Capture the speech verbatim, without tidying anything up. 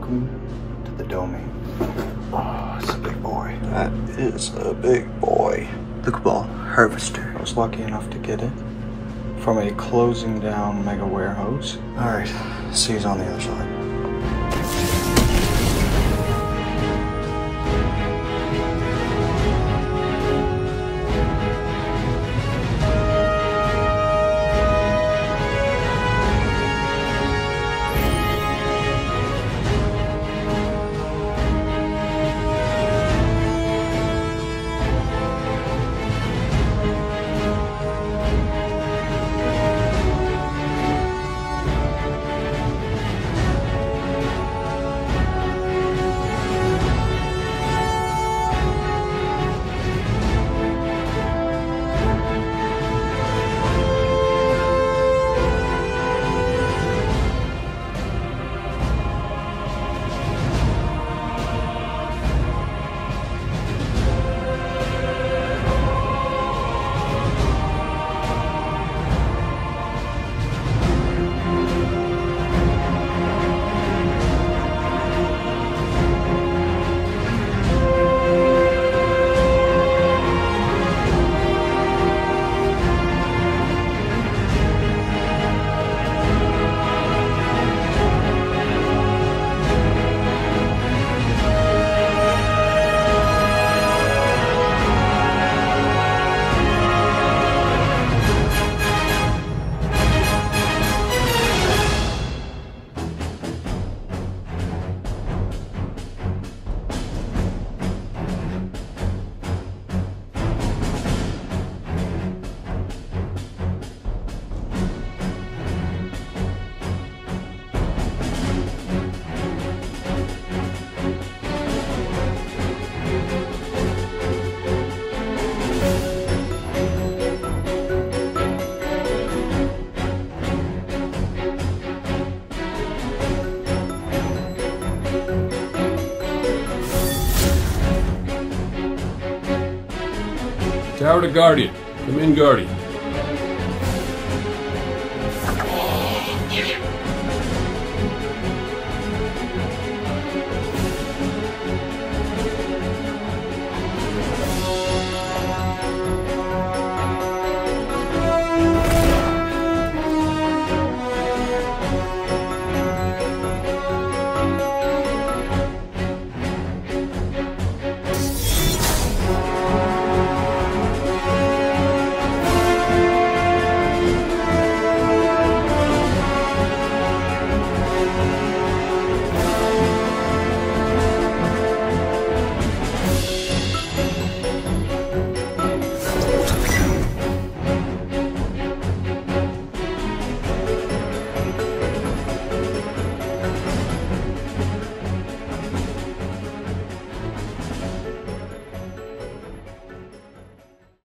Welcome to the domain. Oh, it's a big boy. That is a big boy. The Cabal Harvester. I was lucky enough to get it from a closing down mega warehouse. Alright, see you on the other side. Tower to Guardian. Come in, Guardian.